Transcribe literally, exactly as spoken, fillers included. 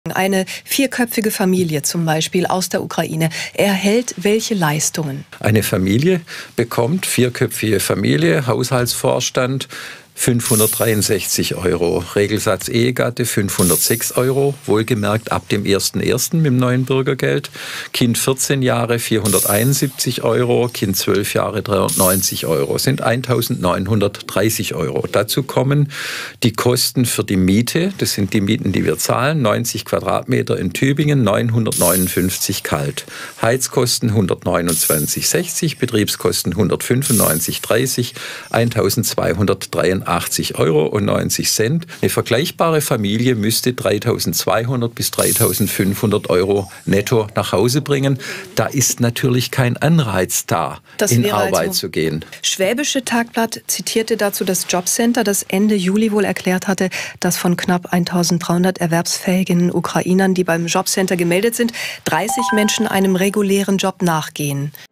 Eine vierköpfige Familie zum Beispiel aus der Ukraine erhält welche Leistungen? Eine Familie bekommt, vierköpfige Familie, Haushaltsvorstand, fünfhundertdreiundsechzig Euro. Regelsatz Ehegatte fünfhundertsechs Euro, wohlgemerkt ab dem ersten ersten mit dem neuen Bürgergeld. Kind vierzehn Jahre vierhunderteinundsiebzig Euro, Kind zwölf Jahre dreihundertneunzig Euro, sind eintausendneunhundertdreißig Euro. Dazu kommen die Kosten für die Miete, das sind die Mieten, die wir zahlen, neunzig Quadratmeter in Tübingen, neunhundertneunundfünfzig kalt. Heizkosten hundertneunundzwanzig sechzig, Betriebskosten hundertfünfundneunzig dreißig, eintausendzweihundertdreiundachtzig Euro und neunzig Cent. Eine vergleichbare Familie müsste dreitausendzweihundert bis dreitausendfünfhundert Euro netto nach Hause bringen. Da ist natürlich kein Anreiz da, das in Arbeit also zu gehen. Schwäbische Tagblatt zitierte dazu das Jobcenter, das Ende Juli wohl erklärt hatte, dass von knapp eintausenddreihundert erwerbsfähigen Ukrainern, die beim Jobcenter gemeldet sind, dreißig Menschen einem regulären Job nachgehen.